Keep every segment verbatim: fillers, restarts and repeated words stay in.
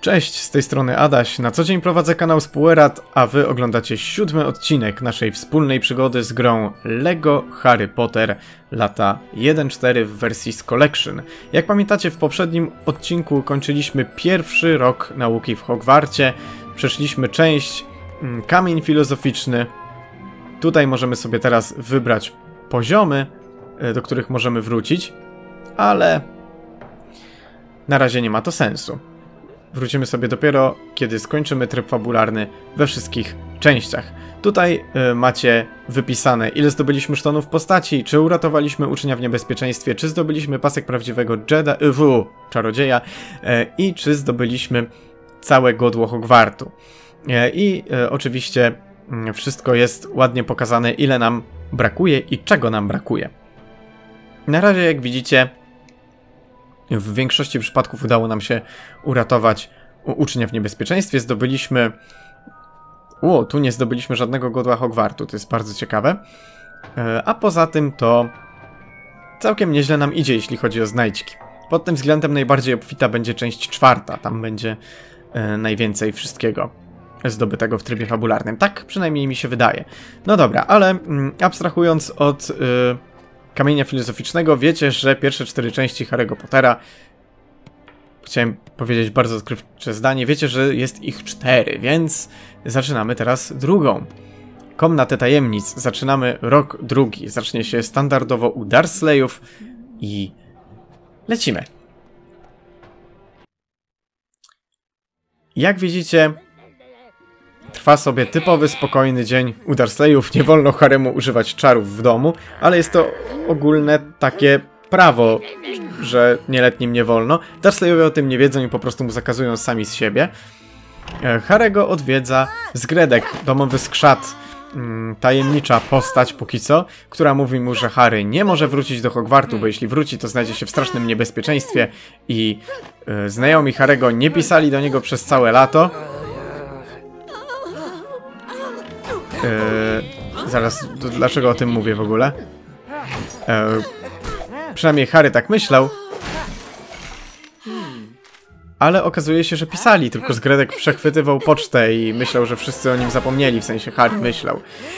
Cześć, z tej strony Adaś. Na co dzień prowadzę kanał Spoilerat, a wy oglądacie siódmy odcinek naszej wspólnej przygody z grą LEGO Harry Potter lata jeden cztery w wersji z Collection. Jak pamiętacie, w poprzednim odcinku kończyliśmy pierwszy rok nauki w Hogwarcie. Przeszliśmy część mm, Kamień Filozoficzny. Tutaj możemy sobie teraz wybrać poziomy, do których możemy wrócić, ale na razie nie ma to sensu. Wrócimy sobie dopiero, kiedy skończymy tryb fabularny we wszystkich częściach. Tutaj y, macie wypisane, ile zdobyliśmy sztonów postaci, czy uratowaliśmy ucznia w niebezpieczeństwie, czy zdobyliśmy pasek prawdziwego Jedi, y, w, czarodzieja y, i czy zdobyliśmy całe godło Hogwartu. Y, I y, oczywiście y, wszystko jest ładnie pokazane, ile nam brakuje i czego nam brakuje. Na razie, jak widzicie, w większości przypadków udało nam się uratować ucznia w niebezpieczeństwie. Zdobyliśmy... O, tu nie zdobyliśmy żadnego godła Hogwartu, to jest bardzo ciekawe. A poza tym to całkiem nieźle nam idzie, jeśli chodzi o znajdźki. Pod tym względem najbardziej obfita będzie część czwarta. Tam będzie e, najwięcej wszystkiego zdobytego w trybie fabularnym. Tak przynajmniej mi się wydaje. No dobra, ale mm, abstrahując od... Y, Kamienia Filozoficznego, wiecie, że pierwsze cztery części Harry'ego Pottera, chciałem powiedzieć bardzo odkrywcze zdanie, wiecie, że jest ich cztery, więc zaczynamy teraz drugą. Komnatę Tajemnic. Zaczynamy rok drugi. Zacznie się standardowo u Dursleyów i lecimy. Jak widzicie, trwa sobie typowy, spokojny dzień u Dursleyów. Nie wolno Harrymu używać czarów w domu, ale jest to ogólne takie prawo, że nieletnim nie wolno. Dursleyowie o tym nie wiedzą i po prostu mu zakazują sami z siebie. Harry'ego odwiedza Zgredek, domowy skrzat, tajemnicza postać póki co, która mówi mu, że Harry nie może wrócić do Hogwartu, bo jeśli wróci, to znajdzie się w strasznym niebezpieczeństwie i y, znajomi Harry'ego nie pisali do niego przez całe lato. Yy, zaraz, to dlaczego o tym mówię w ogóle? Yy, przynajmniej Harry tak myślał. Ale okazuje się, że pisali, tylko Zgredek przechwytywał pocztę i myślał, że wszyscy o nim zapomnieli, w sensie Harry myślał.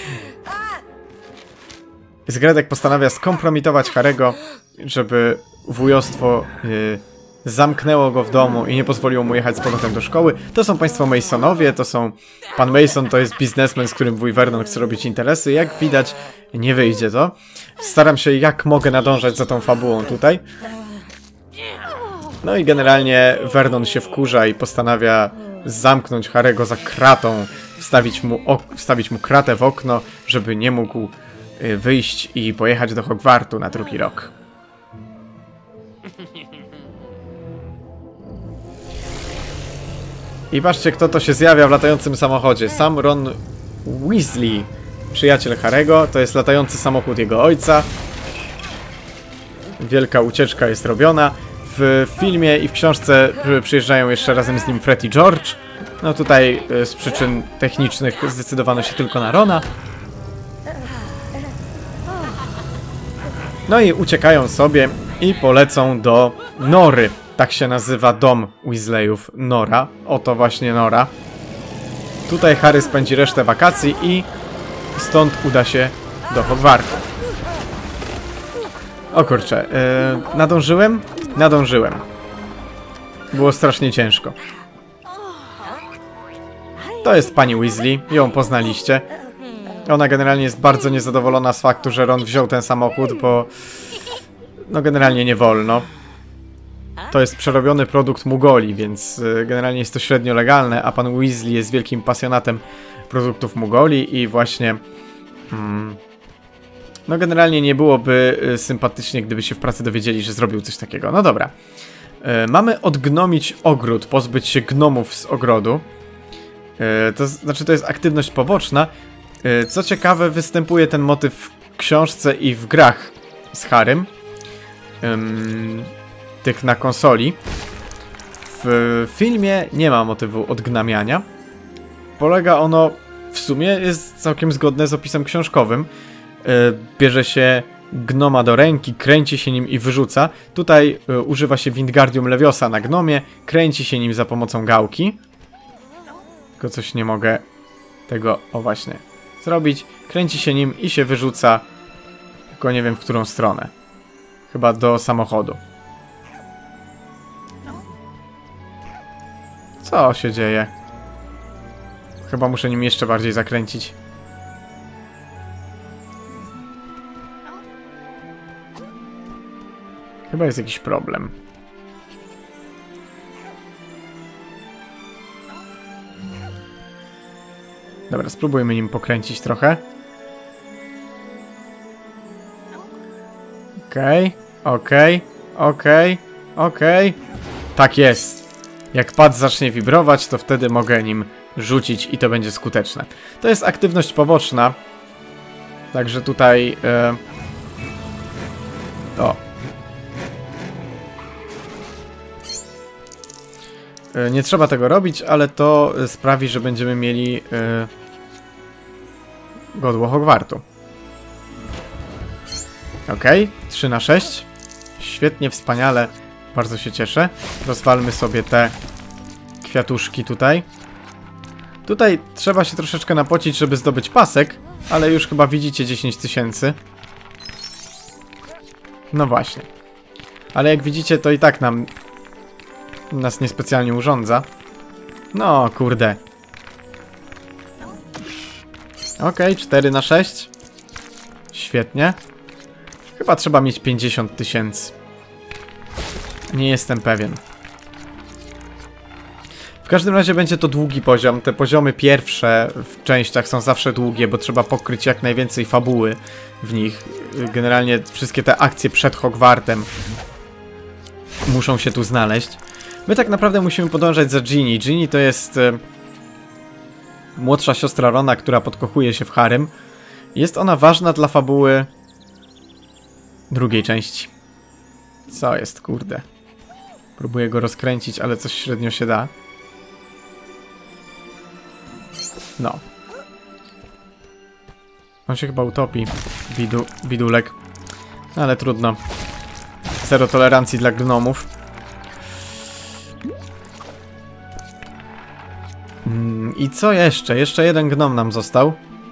Zgredek postanawia skompromitować Harry'ego, żeby wujostwo yy, zamknęło go w domu i nie pozwoliło mu jechać z powrotem do szkoły. To są państwo Masonowie, to są... Pan Mason to jest biznesmen, z którym wuj Vernon chce robić interesy. Jak widać, nie wyjdzie to. Staram się jak mogę nadążać za tą fabułą tutaj. No i generalnie Vernon się wkurza i postanawia zamknąć Harry'ego za kratą, wstawić mu, wstawić mu kratę w okno, żeby nie mógł wyjść i pojechać do Hogwartu na drugi rok. I patrzcie, kto to się zjawia w latającym samochodzie. Sam Ron Weasley, przyjaciel Harry'ego. To jest latający samochód jego ojca. Wielka ucieczka jest robiona. W filmie i w książce przyjeżdżają jeszcze razem z nim Fred i George. No tutaj z przyczyn technicznych zdecydowano się tylko na Rona. No i uciekają sobie i polecą do Nory. Tak się nazywa dom Weasleyów, Nora. Oto właśnie Nora. Tutaj Harry spędzi resztę wakacji i stąd uda się do Hogwartu. O kurczę, yy, nadążyłem? Nadążyłem. Było strasznie ciężko. To jest pani Weasley, ją poznaliście. Ona generalnie jest bardzo niezadowolona z faktu, że Ron wziął ten samochód, bo no generalnie nie wolno. To jest przerobiony produkt Mugoli, więc generalnie jest to średnio legalne, a pan Weasley jest wielkim pasjonatem produktów Mugoli i właśnie... Mm, no generalnie nie byłoby sympatycznie, gdyby się w pracy dowiedzieli, że zrobił coś takiego. No dobra. E, mamy odgnomić ogród, pozbyć się gnomów z ogrodu. E, to znaczy to jest aktywność poboczna. E, co ciekawe, występuje ten motyw w książce i w grach z Harrym. Ym, tych na konsoli. W filmie nie ma motywu odgnamiania. Polega ono, w sumie jest całkiem zgodne z opisem książkowym. Bierze się gnoma do ręki, kręci się nim i wyrzuca. Tutaj y, używa się Wingardium Leviosa na gnomie, kręci się nim za pomocą gałki. Tylko coś nie mogę tego, o właśnie, zrobić. Kręci się nim i się wyrzuca, tylko nie wiem w którą stronę. Chyba do samochodu. Co się dzieje? Chyba muszę nim jeszcze bardziej zakręcić. Chyba jest jakiś problem. Dobra, spróbujmy nim pokręcić trochę. Okej, okej, okej, okej. Tak jest. Jak pad zacznie wibrować, to wtedy mogę nim rzucić i to będzie skuteczne. To jest aktywność poboczna. Także tutaj... Yy... O. Yy, nie trzeba tego robić, ale to sprawi, że będziemy mieli yy... godło Hogwartu. Okej, trzy na sześć. Świetnie, wspaniale. Bardzo się cieszę. Rozwalmy sobie te kwiatuszki tutaj. Tutaj trzeba się troszeczkę napocić, żeby zdobyć pasek, ale już chyba widzicie dziesięć tysięcy. No właśnie. Ale jak widzicie, to i tak nam nas niespecjalnie urządza. No, kurde. Okej, cztery na sześć. Świetnie. Chyba trzeba mieć pięćdziesiąt tysięcy. Nie jestem pewien. W każdym razie będzie to długi poziom. Te poziomy pierwsze w częściach są zawsze długie, bo trzeba pokryć jak najwięcej fabuły w nich. Generalnie wszystkie te akcje przed Hogwartem muszą się tu znaleźć. My tak naprawdę musimy podążać za Ginny. Ginny to jest e, młodsza siostra Rona, która podkochuje się w Harrym. Jest ona ważna dla fabuły drugiej części. Co jest, kurde? Próbuję go rozkręcić, ale coś średnio się da. No. On się chyba utopi. Bidu, bidulek. No, ale trudno. Zero tolerancji dla gnomów. Mm, I co jeszcze? Jeszcze jeden gnom nam został.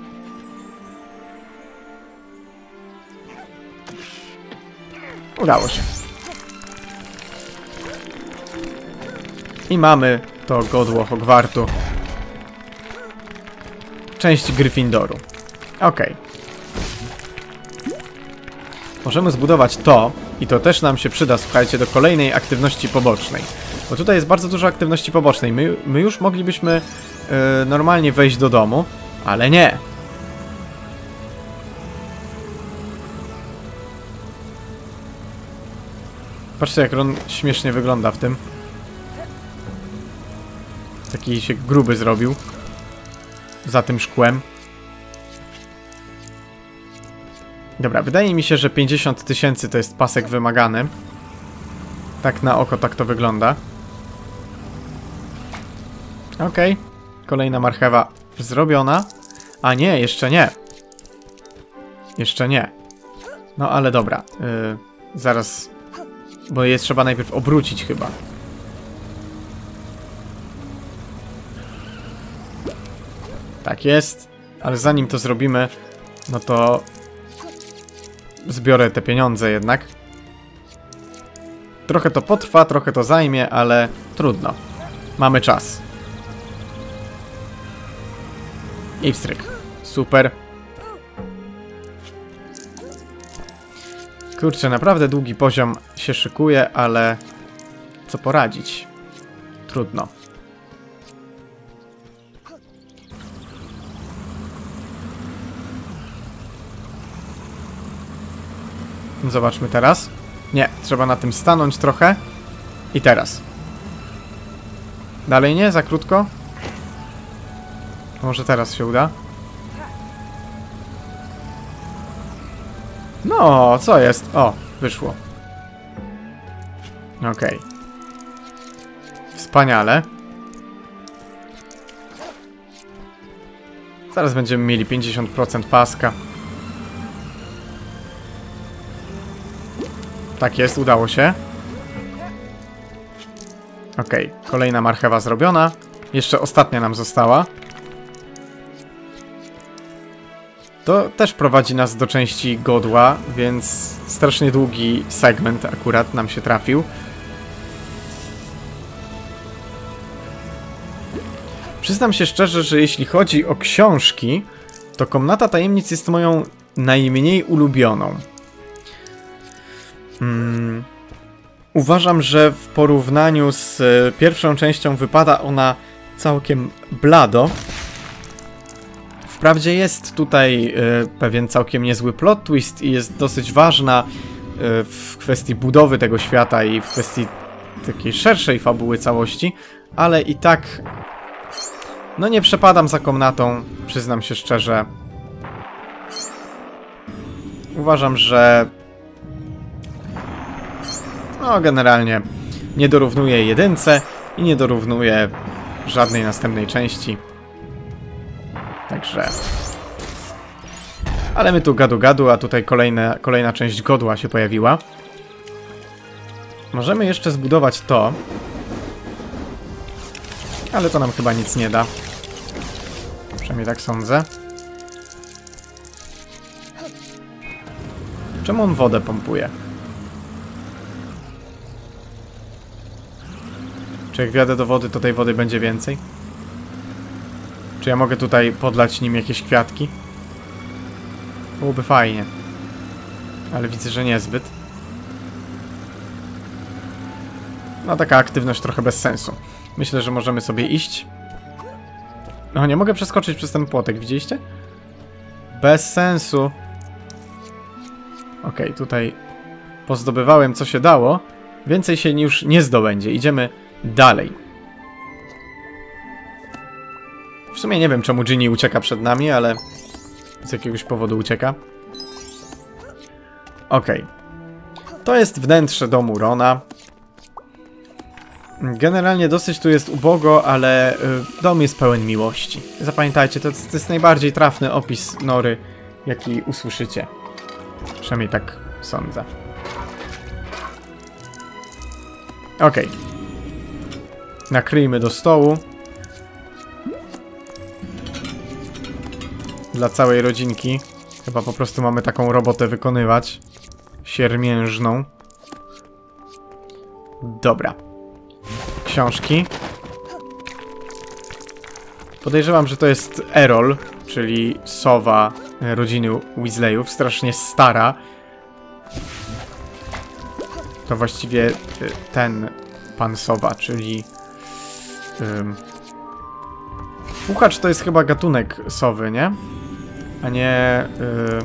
Udało się. I mamy to godło Hogwartu. Część Gryffindoru. Ok. Możemy zbudować to i to też nam się przyda, słuchajcie, do kolejnej aktywności pobocznej. Bo tutaj jest bardzo dużo aktywności pobocznej. My, my już moglibyśmy yy, normalnie wejść do domu, ale nie. Patrzcie, jak Ron śmiesznie wygląda w tym. Taki się gruby zrobił. Za tym szkłem. Dobra, wydaje mi się, że pięćdziesiąt tysięcy to jest pasek wymagany. Tak na oko tak to wygląda. Okej. Okay. Kolejna marchewa zrobiona. A nie, jeszcze nie. Jeszcze nie. No ale dobra. Yy, zaraz... Bo je trzeba najpierw obrócić chyba. Tak jest. Ale zanim to zrobimy, no to... zbiorę te pieniądze jednak. Trochę to potrwa, trochę to zajmie, ale trudno. Mamy czas. I wstryk. Super. Kurczę, naprawdę długi poziom się szykuje, ale co poradzić? Trudno. Zobaczmy teraz. Nie, trzeba na tym stanąć trochę. I teraz. Dalej nie? Za krótko? Może teraz się uda? No, co jest? O, wyszło. Okej. Okay. Wspaniale. Zaraz będziemy mieli pięćdziesiąt procent paska. Tak jest, udało się. Okej, okay, kolejna marchewa zrobiona. Jeszcze ostatnia nam została. To też prowadzi nas do części godła, więc strasznie długi segment akurat nam się trafił. Przyznam się szczerze, że jeśli chodzi o książki, to Komnata Tajemnic jest moją najmniej ulubioną. Hmm. Uważam, że w porównaniu z pierwszą częścią wypada ona całkiem blado. Wprawdzie jest tutaj y, pewien całkiem niezły plot twist i jest dosyć ważna y, w kwestii budowy tego świata i w kwestii takiej szerszej fabuły całości, ale i tak no nie przepadam za Komnatą, przyznam się szczerze. Uważam, że no generalnie nie dorównuje jedynce i nie dorównuje żadnej następnej części. Także... Ale my tu gadu gadu, a tutaj kolejne, kolejna część godła się pojawiła. Możemy jeszcze zbudować to. Ale to nam chyba nic nie da. Przynajmniej tak sądzę. Czemu on wodę pompuje? Czy jak wjadę do wody, to tej wody będzie więcej? Czy ja mogę tutaj podlać nim jakieś kwiatki? Byłoby fajnie. Ale widzę, że niezbyt. No taka aktywność trochę bez sensu. Myślę, że możemy sobie iść. No nie mogę przeskoczyć przez ten płotek, widzieliście? Bez sensu. Okej, okay, tutaj pozdobywałem co się dało. Więcej się już nie zdobędzie. Idziemy dalej. W sumie nie wiem, czemu Ginny ucieka przed nami, ale z jakiegoś powodu ucieka. Okej. Okay. To jest wnętrze domu Rona. Generalnie dosyć tu jest ubogo, ale y, dom jest pełen miłości. Zapamiętajcie, to, to jest najbardziej trafny opis Nory, jaki usłyszycie. Przynajmniej tak sądzę. Okej. Okay. Nakryjmy do stołu. Dla całej rodzinki. Chyba po prostu mamy taką robotę wykonywać. Siermiężną. Dobra. Książki. Podejrzewam, że to jest Errol, czyli sowa rodziny Weasleyów. Strasznie stara. To właściwie ten pan sowa, czyli... Um, Puchacz to jest chyba gatunek sowy, nie? A nie... Yy,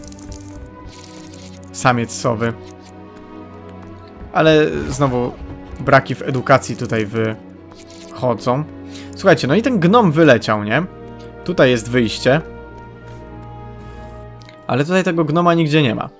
samiec sowy. Ale znowu braki w edukacji tutaj wychodzą. Słuchajcie, no i ten gnom wyleciał, nie? Tutaj jest wyjście. Ale tutaj tego gnoma nigdzie nie ma.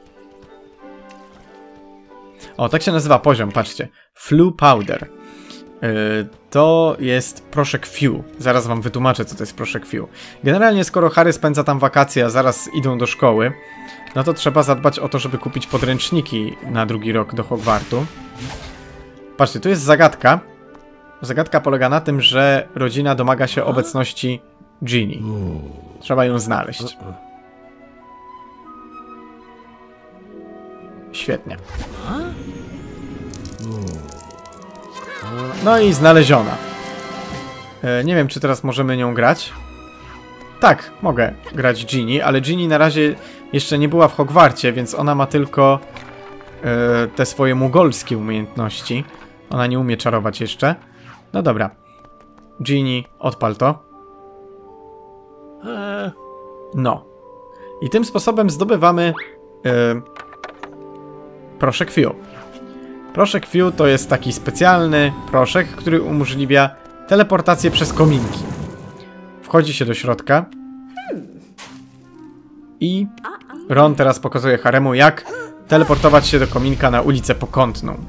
O, tak się nazywa poziom, patrzcie. Floo Powder. Yy, to jest proszek Few. Zaraz wam wytłumaczę, co to jest proszek Few. Generalnie, skoro Harry spędza tam wakacje, a zaraz idą do szkoły, no to trzeba zadbać o to, żeby kupić podręczniki na drugi rok do Hogwartu. Patrzcie, tu jest zagadka. Zagadka polega na tym, że rodzina domaga się obecności Ginny. Trzeba ją znaleźć. Świetnie. No i znaleziona. E, nie wiem, czy teraz możemy nią grać. Tak, mogę grać Ginny, ale Ginny na razie jeszcze nie była w Hogwarcie, więc ona ma tylko e, te swoje mugolskie umiejętności. Ona nie umie czarować jeszcze. No dobra. Ginny, odpal to. No. I tym sposobem zdobywamy e, proszek Few. Proszek Few to jest taki specjalny proszek, który umożliwia teleportację przez kominki. Wchodzi się do środka. I Ron teraz pokazuje Haremu, jak teleportować się do kominka na ulicę Pokątną.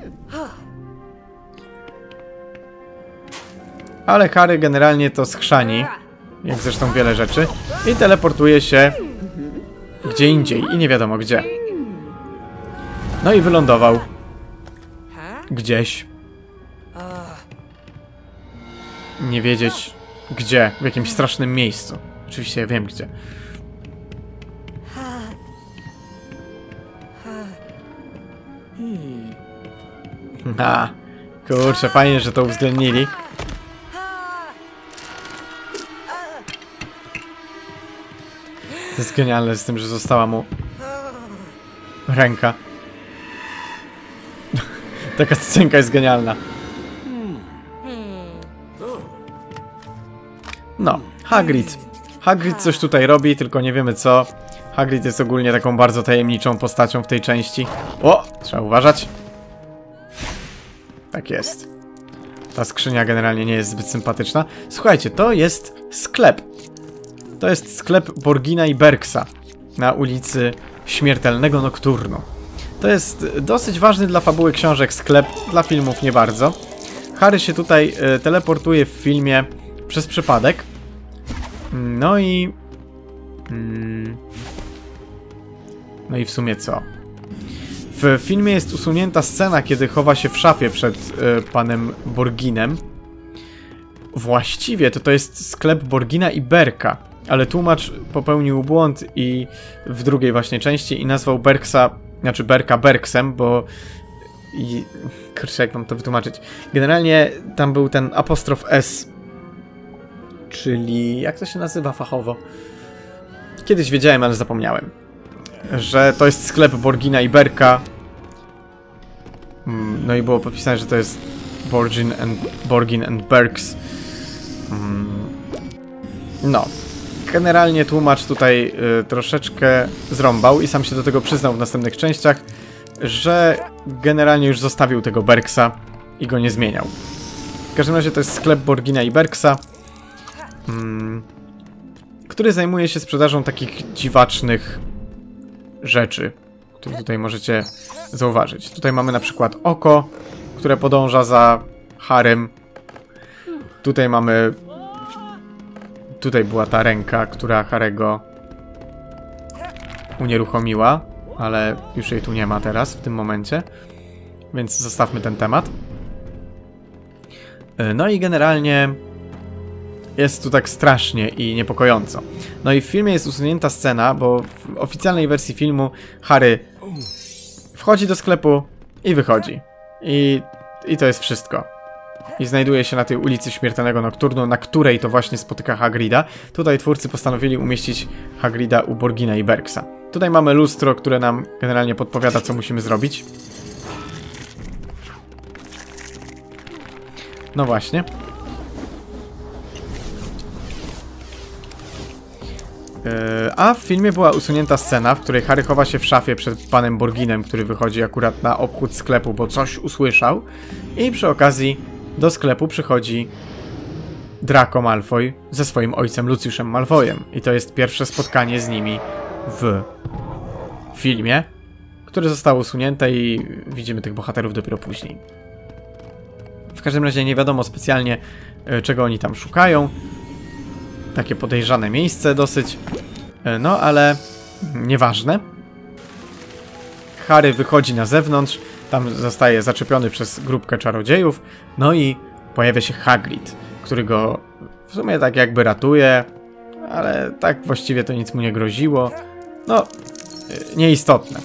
Ale Harry generalnie to schrzani, jak zresztą wiele rzeczy, i teleportuje się gdzie indziej i nie wiadomo gdzie. No i wylądował gdzieś. Nie wiedzieć gdzie, w jakimś strasznym miejscu. Oczywiście ja wiem gdzie. A, kurczę, fajnie, że to uwzględnili. To jest genialne z tym, że została mu ręka. Taka scenka jest genialna. No, Hagrid. Hagrid coś tutaj robi, tylko nie wiemy co. Hagrid jest ogólnie taką bardzo tajemniczą postacią w tej części. O, trzeba uważać. Tak jest. Ta skrzynia generalnie nie jest zbyt sympatyczna. Słuchajcie, to jest sklep. To jest sklep Borgina i Berksa na ulicy Śmiertelnego Nokturnu. To jest dosyć ważny dla fabuły książek sklep, dla filmów nie bardzo. Harry się tutaj y, teleportuje w filmie przez przypadek. No i... Mm, no i w sumie co? W filmie jest usunięta scena, kiedy chowa się w szafie przed y, panem Borginem. Właściwie to to jest sklep Borgina i Berka, ale tłumacz popełnił błąd i w drugiej właśnie części i nazwał Berksa, znaczy Berka Berksem, bo... I, kurczę, jak mam to wytłumaczyć? Generalnie tam był ten apostrof S, czyli... jak to się nazywa fachowo? Kiedyś wiedziałem, ale zapomniałem. Że to jest sklep Borgina i Berka. No i było podpisane, że to jest Borgin and, Borgin and Berks. No. Generalnie tłumacz tutaj y, troszeczkę zrąbał i sam się do tego przyznał w następnych częściach, że generalnie już zostawił tego Berksa i go nie zmieniał. W każdym razie to jest sklep Borgina i Berksa, mm, który zajmuje się sprzedażą takich dziwacznych rzeczy, które tutaj możecie zauważyć. Tutaj mamy na przykład oko, które podąża za Harrym. Tutaj mamy... Tutaj była ta ręka, która Harry'ego unieruchomiła, ale już jej tu nie ma teraz, w tym momencie. Więc zostawmy ten temat. No i generalnie jest tu tak strasznie i niepokojąco. No i w filmie jest usunięta scena, bo w oficjalnej wersji filmu Harry wchodzi do sklepu i wychodzi. I, i to jest wszystko. I znajduje się na tej ulicy Śmiertelnego Nokturnu, na której to właśnie spotyka Hagrida. Tutaj twórcy postanowili umieścić Hagrida u Borgina i Berksa. Tutaj mamy lustro, które nam generalnie podpowiada, co musimy zrobić. No właśnie. A w filmie była usunięta scena, w której Harry chowa się w szafie przed panem Borginem, który wychodzi akurat na obchód sklepu, bo coś usłyszał. I przy okazji do sklepu przychodzi Draco Malfoy ze swoim ojcem Luciuszem Malfoyem. I to jest pierwsze spotkanie z nimi w filmie, które zostało usunięte i widzimy tych bohaterów dopiero później. W każdym razie nie wiadomo specjalnie, czego oni tam szukają. Takie podejrzane miejsce dosyć. No, ale nieważne. Harry wychodzi na zewnątrz. Tam zostaje zaczepiony przez grupkę czarodziejów. No i pojawia się Hagrid, który go w sumie tak jakby ratuje. Ale tak właściwie to nic mu nie groziło. No, nieistotne.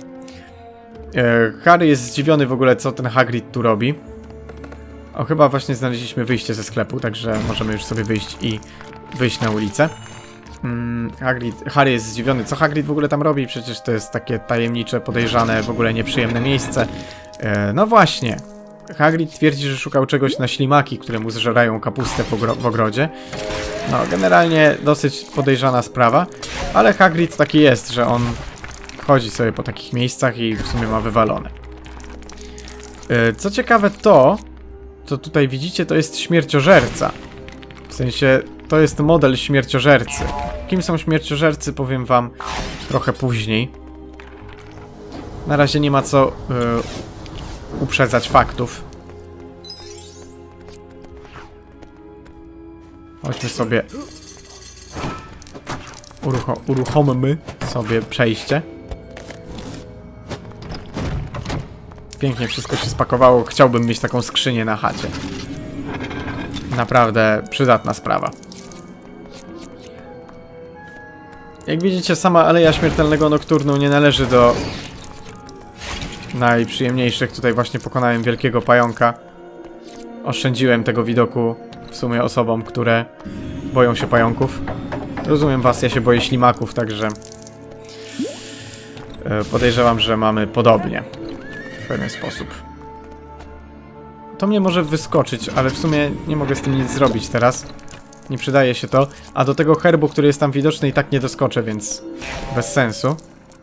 Harry jest zdziwiony w ogóle, co ten Hagrid tu robi. O, chyba właśnie znaleźliśmy wyjście ze sklepu, także możemy już sobie wyjść i wyjść na ulicę. Hmm, Hagrid, Harry jest zdziwiony, co Hagrid w ogóle tam robi, przecież to jest takie tajemnicze, podejrzane, w ogóle nieprzyjemne miejsce. E, no właśnie, Hagrid twierdzi, że szukał czegoś na ślimaki, które mu zżerają kapustę w, ogro w ogrodzie. No, generalnie dosyć podejrzana sprawa, ale Hagrid taki jest, że on chodzi sobie po takich miejscach i w sumie ma wywalone. E, co ciekawe, to, co tutaj widzicie, to jest śmierciożerca. W sensie, to jest model śmierciożercy. Kim są śmierciożercy, powiem wam trochę później. Na razie nie ma co yy, uprzedzać faktów. Chodźmy sobie... Urucho uruchommy sobie przejście. pięknie wszystko się spakowało. Chciałbym mieć taką skrzynię na chacie. Naprawdę przydatna sprawa. Jak widzicie, sama Aleja Śmiertelnego Nokturnu nie należy do najprzyjemniejszych. Tutaj właśnie pokonałem wielkiego pająka. Oszczędziłem tego widoku w sumie osobom, które boją się pająków. Rozumiem was, ja się boję ślimaków, także podejrzewam, że mamy podobnie w pewien sposób. To mnie może wyskoczyć, ale w sumie nie mogę z tym nic zrobić teraz. Nie przydaje się to. A do tego herbu, który jest tam widoczny, i tak nie doskoczę, więc bez sensu.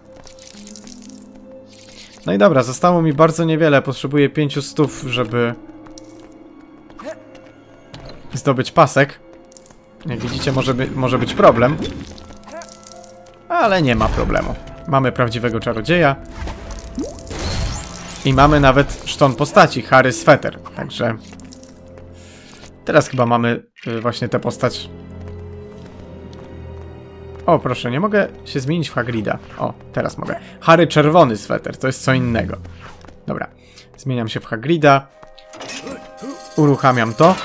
No i dobra, zostało mi bardzo niewiele. Potrzebuję pięciu stów, żeby zdobyć pasek. Jak widzicie, może, by, może być problem. Ale nie ma problemu. Mamy prawdziwego czarodzieja. I mamy nawet szton postaci, Harry Sweter. Także teraz chyba mamy y, właśnie tę postać. O, proszę, nie mogę się zmienić w Hagrida. O, teraz mogę. Harry Czerwony Sweter, to jest co innego. Dobra, zmieniam się w Hagrida. Uruchamiam to.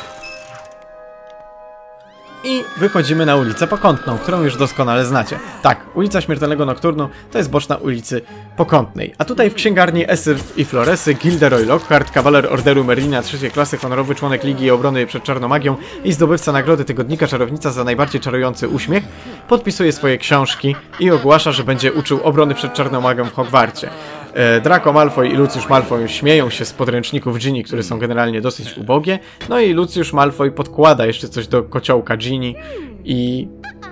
I wychodzimy na ulicę Pokątną, którą już doskonale znacie. Tak, ulica Śmiertelnego Nokturnu to jest boczna ulicy Pokątnej. A tutaj w księgarni Esylf i Floresy Gilderoy Lockhart, kawaler Orderu Merlina trzeciej klasy, honorowy członek Ligi Obrony przed Czarnomagią i zdobywca nagrody tygodnika Czarownica za najbardziej czarujący uśmiech, podpisuje swoje książki i ogłasza, że będzie uczył obrony przed Czarnomagią w Hogwarcie. Draco Malfoy i Lucius Malfoy śmieją się z podręczników Ginny, które są generalnie dosyć ubogie. No i Lucius Malfoy podkłada jeszcze coś do kociołka Ginny i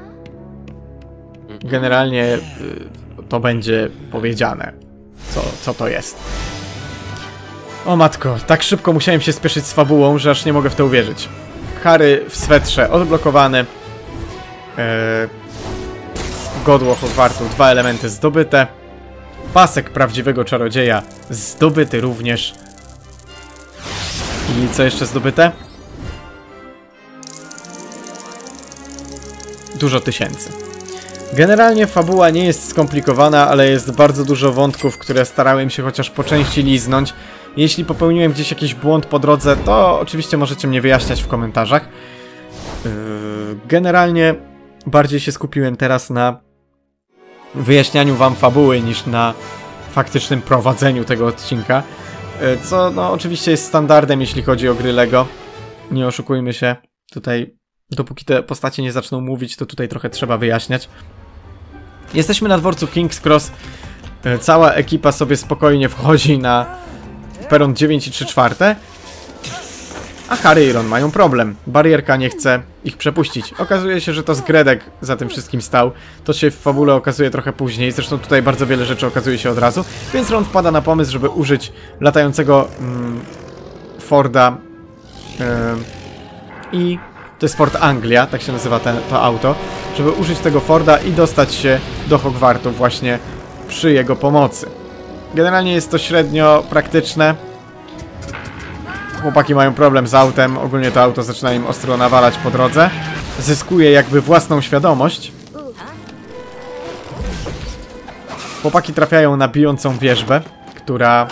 generalnie to będzie powiedziane, co, co to jest. O matko, tak szybko musiałem się spieszyć z fabułą, że aż nie mogę w to uwierzyć. Harry w swetrze odblokowany. Eee, godło Hogwartu, dwa elementy zdobyte. Pasek prawdziwego czarodzieja zdobyty również. I co jeszcze zdobyte? Dużo tysięcy. Generalnie fabuła nie jest skomplikowana, ale jest bardzo dużo wątków, które starałem się chociaż po części liznąć. Jeśli popełniłem gdzieś jakiś błąd po drodze, to oczywiście możecie mnie wyjaśniać w komentarzach. Generalnie bardziej się skupiłem teraz na wyjaśnianiu wam fabuły niż na faktycznym prowadzeniu tego odcinka. Co no oczywiście jest standardem, jeśli chodzi o gry LEGO. Nie oszukujmy się. Tutaj, dopóki te postacie nie zaczną mówić, to tutaj trochę trzeba wyjaśniać. Jesteśmy na dworcu King's Cross. Cała ekipa sobie spokojnie wchodzi na peron dziewięć i trzy czwarte. A Harry i Ron mają problem. Barierka nie chce ich przepuścić. Okazuje się, że to Zgredek za tym wszystkim stał. To się w fabule okazuje trochę później. Zresztą tutaj bardzo wiele rzeczy okazuje się od razu. Więc Ron wpada na pomysł, żeby użyć latającego mm, Forda. Yy, I to jest Ford Anglia, tak się nazywa ten, to auto. Żeby użyć tego Forda i dostać się do Hogwartu właśnie przy jego pomocy. Generalnie jest to średnio praktyczne. Chłopaki mają problem z autem, ogólnie to auto zaczyna im ostro nawalać po drodze. Zyskuje jakby własną świadomość. Chłopaki trafiają na bijącą wierzbę, która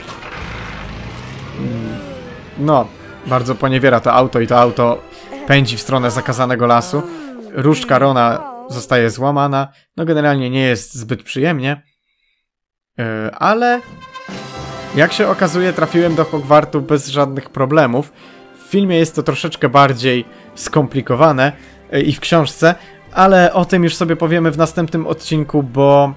no, bardzo poniewiera to auto i to auto pędzi w stronę zakazanego lasu. Różdżka Rona zostaje złamana. No generalnie nie jest zbyt przyjemnie. Yy, ale jak się okazuje, trafiłem do Hogwartu bez żadnych problemów. W filmie jest to troszeczkę bardziej skomplikowane yy, i w książce, ale o tym już sobie powiemy w następnym odcinku, bo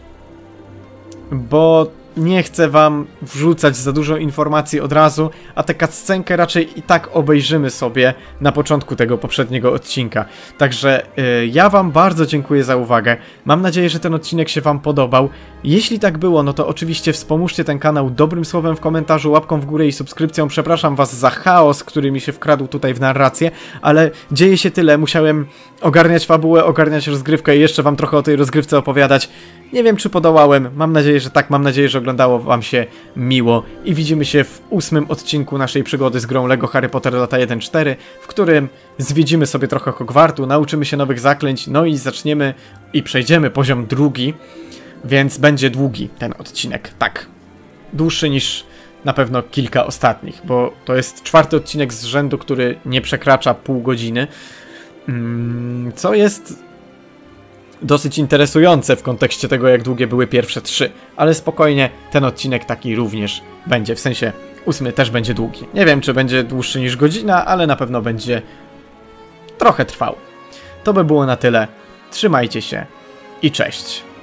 bo nie chcę wam wrzucać za dużo informacji od razu, a tę cutscenkę raczej i tak obejrzymy sobie na początku tego poprzedniego odcinka. Także yy, ja wam bardzo dziękuję za uwagę. Mam nadzieję, że ten odcinek się wam podobał. Jeśli tak było, no to oczywiście wspomóżcie ten kanał dobrym słowem w komentarzu, łapką w górę i subskrypcją. Przepraszam was za chaos, który mi się wkradł tutaj w narrację, ale dzieje się tyle. Musiałem ogarniać fabułę, ogarniać rozgrywkę i jeszcze wam trochę o tej rozgrywce opowiadać. Nie wiem, czy podołałem. Mam nadzieję, że tak. Mam nadzieję, że oglądało wam się miło. I widzimy się w ósmym odcinku naszej przygody z grą LEGO Harry Potter lata jeden cztery, w którym zwiedzimy sobie trochę Hogwartu, nauczymy się nowych zaklęć, no i zaczniemy i przejdziemy poziom drugi, więc będzie długi ten odcinek. Tak, dłuższy niż na pewno kilka ostatnich, bo to jest czwarty odcinek z rzędu, który nie przekracza pół godziny, co jest dosyć interesujące w kontekście tego, jak długie były pierwsze trzy, ale spokojnie, ten odcinek taki również będzie, w sensie ósmy też będzie długi. Nie wiem, czy będzie dłuższy niż godzina, ale na pewno będzie trochę trwał. To by było na tyle. Trzymajcie się i cześć.